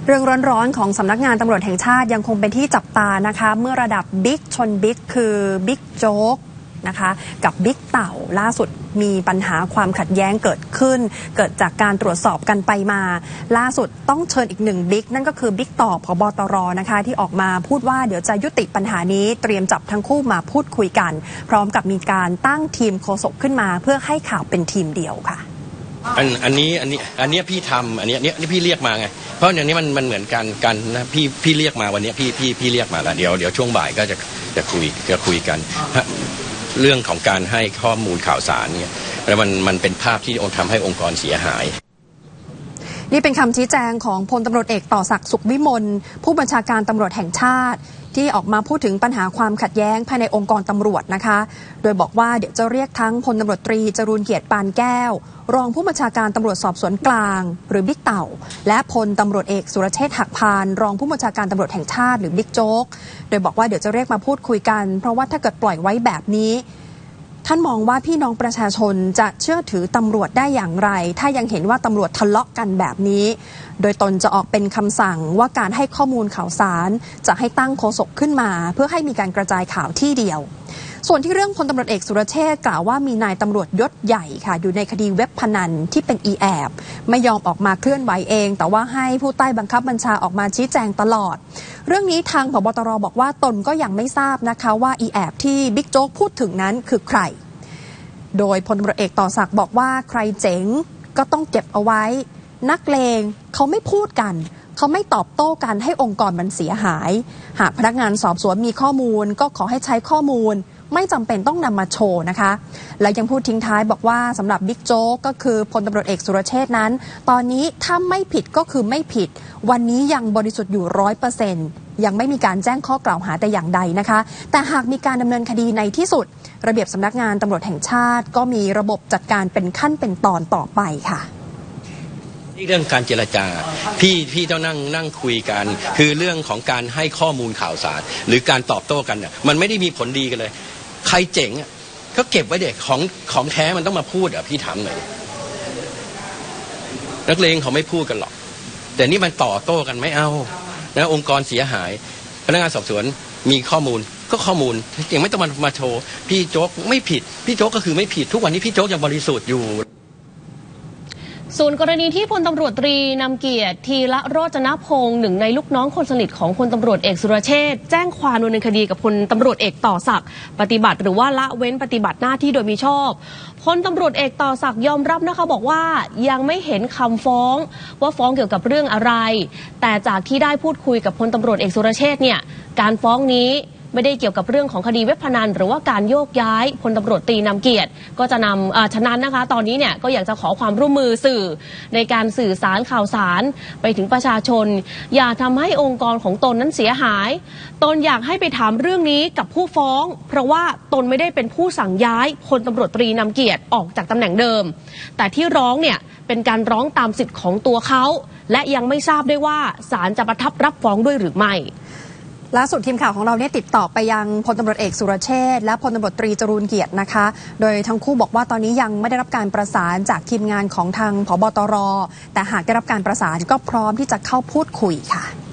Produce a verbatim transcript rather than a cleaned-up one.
เรื่องร้อนๆของสำนักงานตำรวจแห่งชาติยังคงเป็นที่จับตานะคะเมื่อระดับบิ๊กชนบิ๊กคือบิ๊กโจ๊กนะคะกับบิ๊กเต่าล่าสุดมีปัญหาความขัดแย้งเกิดขึ้นเกิดจากการตรวจสอบกันไปมาล่าสุดต้องเชิญอีกหนึ่งบิ๊กนั่นก็คือบิ๊กต่อผบตรนะคะที่ออกมาพูดว่าเดี๋ยวจะยุติปัญหานี้เตรียมจับทั้งคู่มาพูดคุยกันพร้อมกับมีการตั้งทีมโฆษกขึ้นมาเพื่อให้ข่าวเป็นทีมเดียวค่ะอันอันนี้อันนี้อันนี้พี่ทำอันนี้เนี้ยนี่พี่เรียกมาไงเพราะอย่างนี้มันมันเหมือนกันกันนะพี่พี่เรียกมาวันนี้พี่พี่พี่เรียกมาแล้วเดี๋ยวเดี๋ยวช่วงบ่ายก็จะจะคุยจะคุยกันเรื่องของการให้ข้อมูลข่าวสารเนี่ยแล้วมันมันเป็นภาพที่ทำให้องค์กรเสียหายนี่เป็นคำชี้แจงของพลตำรวจเอกต่อศักดิ์สุขวิมลผู้บัญชาการตำรวจแห่งชาติที่ออกมาพูดถึงปัญหาความขัดแย้งภายในองค์กรตำรวจนะคะโดยบอกว่าเดี๋ยวจะเรียกทั้งพลตำรวจตรีจรูญเกียรติปานแก้วรองผู้บัญชาการตำรวจสอบสวนกลางหรือบิ๊กเต่าและพลตำรวจเอกสุรเชษฐ์หักพานรองผู้บัญชาการตำรวจแห่งชาติหรือบิ๊กโจ๊กโดยบอกว่าเดี๋ยวจะเรียกมาพูดคุยกันเพราะว่าถ้าเกิดปล่อยไว้แบบนี้ท่านมองว่าพี่น้องประชาชนจะเชื่อถือตำรวจได้อย่างไรถ้ายังเห็นว่าตำรวจทะเลาะกันแบบนี้โดยตนจะออกเป็นคำสั่งว่าการให้ข้อมูลข่าวสารจะให้ตั้งโฆษกขึ้นมาเพื่อให้มีการกระจายข่าวที่เดียวส่วนที่เรื่องพลตำรวจเอกสุรเชษฐ์กล่าวว่ามีนายตำรวจยศใหญ่ค่ะอยู่ในคดีเว็บพนันที่เป็นอีแอบไม่ยอมออกมาเคลื่อนไหวเองแต่ว่าให้ผู้ใต้บังคับบัญชาออกมาชี้แจงตลอดเรื่องนี้ทางผบตรบอกว่าตนก็ยังไม่ทราบนะคะว่าอีแอบที่บิ๊กโจ๊กพูดถึงนั้นคือใครโดยพลตำรวจเอกต่อศักดิ์บอกว่าใครเจ๋งก็ต้องเก็บเอาไว้นักเลงเขาไม่พูดกันเขาไม่ตอบโต้กันให้องค์กรมันเสียหายหากพนักงานสอบสวนมีข้อมูลก็ขอให้ใช้ข้อมูลไม่จำเป็นต้องนำมาโชว์นะคะและยังพูดทิ้งท้ายบอกว่าสำหรับบิ๊กโจ๊กก็คือพลตำรวจเอกสุรเชษฐ์นั้นตอนนี้ถ้าไม่ผิดก็คือไม่ผิดวันนี้ยังบริสุทธิ์อยู่ร้อยเปอร์เซ็นต์ยังไม่มีการแจ้งข้อกล่าวหาแต่อย่างใดนะคะแต่หากมีการดำเนินคดีในที่สุดระเบียบสำนักงานตำรวจแห่งชาติก็มีระบบจัดการเป็นขั้นเป็นตอนต่อไปค่ะเรื่องการเจรจาพี่พี่ต้องนั่งนั่งคุยกันคือเรื่องของการให้ข้อมูลข่าวสารหรือการตอบโต้กันเนี่ยมันไม่ได้มีผลดีกันเลยใครเจ๋งอ่ะก็เก็บไว้เด็กของของแท้มันต้องมาพูดอ่ะพี่ถามหน่อยนักเลงเขาไม่พูดกันหรอกแต่นี่มันต่อโต้กันไม่เอานะองค์กรเสียหายพนักงานสอบสวนมีข้อมูลก็ข้อมูลยังไม่ต้องมามาโชว์พี่โจ๊กไม่ผิดพี่โจ๊กก็คือไม่ผิดทุกวันนี้พี่โจ๊กยังบริสุทธิ์อยู่ส่วนกรณีที่พลตำรวจตรีนำเกียรติทีละโรจนพงศ์หนึ่งในลูกน้องคนสนิทของพลตำรวจเอกสุรเชษฐ์แจ้งความดำเนินคดีกับพลตำรวจเอกต่อศักดิ์ปฏิบัติหรือว่าละเว้นปฏิบัติหน้าที่โดยมิชอบพลตำรวจเอกต่อศักดิ์ยอมรับนะคะบอกว่ายังไม่เห็นคำฟ้องว่าฟ้องเกี่ยวกับเรื่องอะไรแต่จากที่ได้พูดคุยกับพลตำรวจเอกสุรเชษฐ์เนี่ยการฟ้องนี้ไม่ได้เกี่ยวกับเรื่องของคดีเว็บพนันหรือว่าการโยกย้ายพลตำรวจตรีนำเกียรติก็จะนำฉะนั้นนะคะตอนนี้เนี่ยก็อยากจะขอความร่วมมือสื่อในการสื่อสารข่าวสารไปถึงประชาชนอย่าทำให้องค์กรของตนนั้นเสียหายตนอยากให้ไปถามเรื่องนี้กับผู้ฟ้องเพราะว่าตนไม่ได้เป็นผู้สั่งย้ายพลตำรวจตรีนำเกียรติออกจากตำแหน่งเดิมแต่ที่ร้องเนี่ยเป็นการร้องตามสิทธิ์ของตัวเขาและยังไม่ทราบด้วยว่าศาลจะประทับรับฟ้องด้วยหรือไม่ล่าสุดทีมข่าวของเราเนี่ยติดต่อไปยังพลตำรวจเอกสุรเชษฐ์และพลตำรวจตรีจรูญเกียรตินะคะโดยทั้งคู่บอกว่าตอนนี้ยังไม่ได้รับการประสานจากทีมงานของทางผบตรแต่หากได้รับการประสานก็พร้อมที่จะเข้าพูดคุยค่ะ